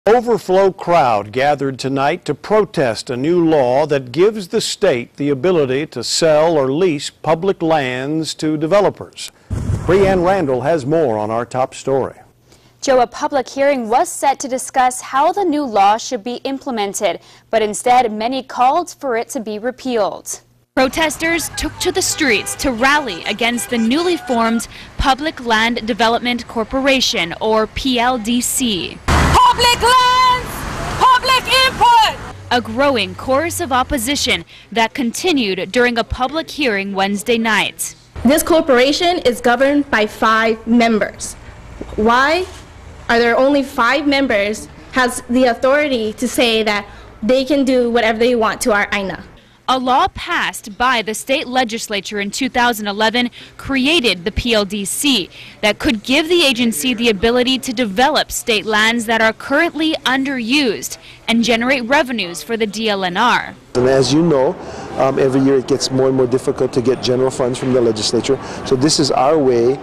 Overflow crowd gathered tonight to protest a new law that gives the state the ability to sell or lease public lands to developers. Breanne Randall has more on our top story. Joe, a public hearing was set to discuss how the new law should be implemented, but instead many called for it to be repealed. Protesters took to the streets to rally against the newly formed Public Land Development Corporation, or PLDC. Public lands, public input! A growing chorus of opposition that continued during a public hearing Wednesday night. This corporation is governed by 5 members. Why are there only 5 members has the authority to say that they can do whatever they want to our INA? A law passed by the state legislature in 2011 created the PLDC that could give the agency the ability to develop state lands that are currently underused and generate revenues for the DLNR. And as you know, every year it gets more and more difficult to get general funds from the legislature. So this is our way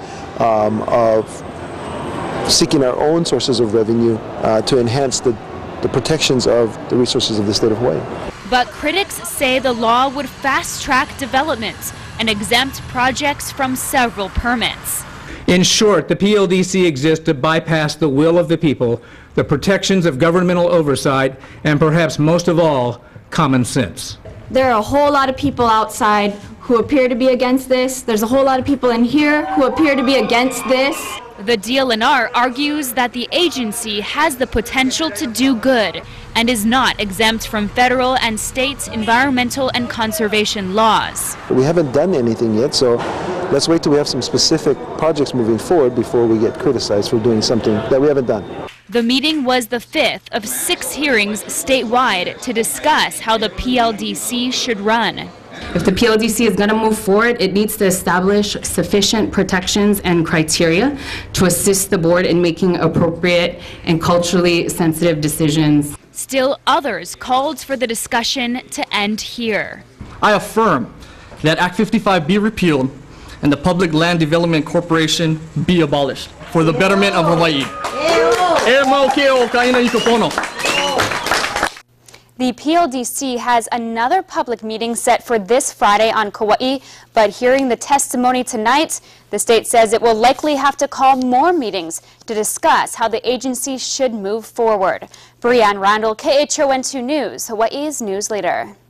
of seeking our own sources of revenue to enhance the protections of the resources of the state of Hawaii. But critics say the law would fast-track development and exempt projects from several permits. In short, the PLDC exists to bypass the will of the people, the protections of governmental oversight, and perhaps most of all, common sense. There are a whole lot of people outside who appear to be against this. There's a whole lot of people in here who appear to be against this. The DLNR argues that the agency has the potential to do good and is not exempt from federal and state environmental and conservation laws. We haven't done anything yet, so let's wait till we have some specific projects moving forward before we get criticized for doing something that we haven't done. The meeting was the 5th of 6 hearings statewide to discuss how the PLDC should run. If the PLDC is going to move forward, it needs to establish sufficient protections and criteria to assist the board in making appropriate and culturally sensitive decisions. Still, others called for the discussion to end here. I affirm that Act 55 be repealed and the Public Land Development Corporation be abolished for the betterment of Hawaii. The PLDC has another public meeting set for this Friday on Kauai, but hearing the testimony tonight, the state says it will likely have to call more meetings to discuss how the agency should move forward. Breanne Randall, KHON2 News, Hawaii's news leader.